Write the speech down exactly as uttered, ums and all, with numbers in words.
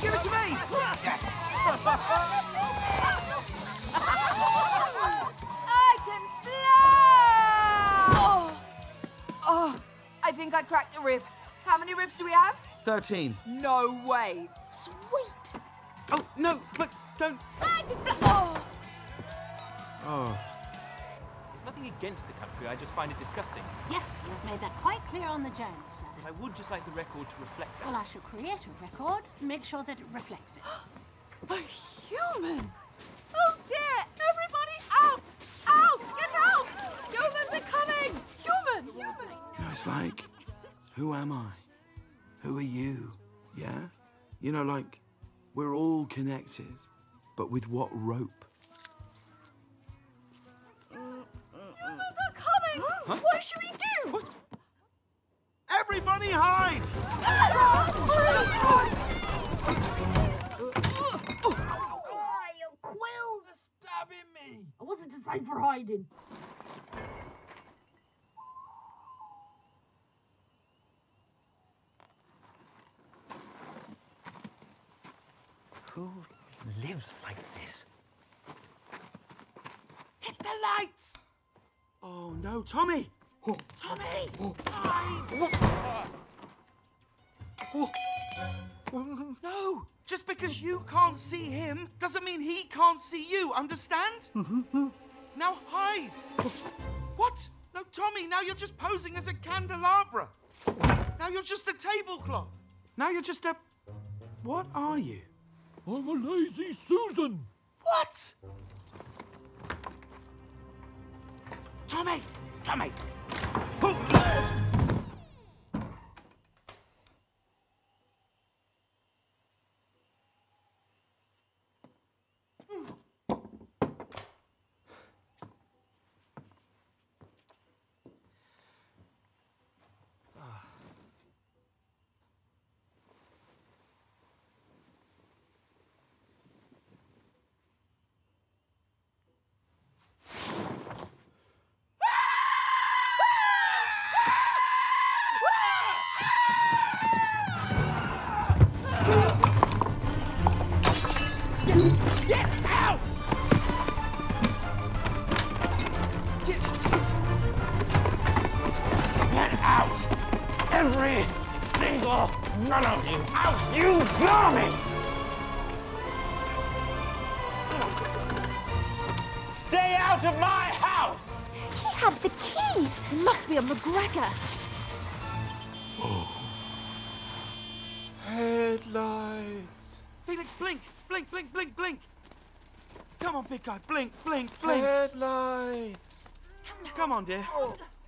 Give it to me! Yes! I can fly! Oh. oh, I think I cracked a rib. How many ribs do we have? Thirteen. No way. Sweet. Oh, no, but don't... I can fly. Oh. Oh. There's nothing against the country, I just find it disgusting. Yes, you've made that quite clear on the journey, sir. But I would just like the record to reflect that. Well, I shall create a record and make sure that it reflects it. A human! Oh dear! Everybody out! Out! Get out! Humans are coming! Human! Human! You know, it's like, who am I? Who are you? Yeah? You know, like, we're all connected, but with what rope? Humans are coming! Huh? What should we do? What? Everybody hide! Oh, your quills are stabbing me! I wasn't designed for hiding. Who lives like this? Hit the lights! Oh, no, Tommy! Oh. Tommy! Oh. Hide! Oh. Oh. No! Just because you can't see him doesn't mean he can't see you, understand? Now hide! What? No, Tommy, now you're just posing as a candelabra. Now you're just a tablecloth. Now you're just a... What are you? I'm a lazy Susan. What? Tommy! Tommy! Get out! Get out! Every single one of you out! You vermin! Stay out of my house! He had the key. He must be a McGregor. Headlights. Felix, blink! Blink, blink, blink, blink! Come on, big guy, blink, blink, blink! Headlights! Come on, dear.